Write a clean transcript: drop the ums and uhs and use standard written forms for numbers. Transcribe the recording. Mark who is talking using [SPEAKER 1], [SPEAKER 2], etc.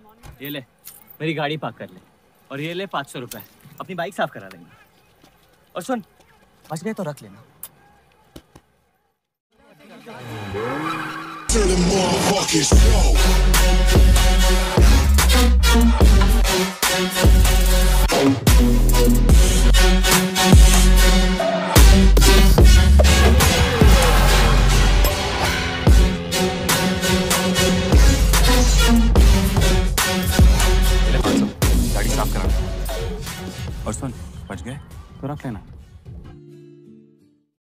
[SPEAKER 1] ये ले, मेरी गाड़ी पार्क कर ले, और ये ले 500 रुपए, अपनी बाइक साफ करा देंगे। और सुन, बच गए तो रख लेना।
[SPEAKER 2] Till the motherfuckers go.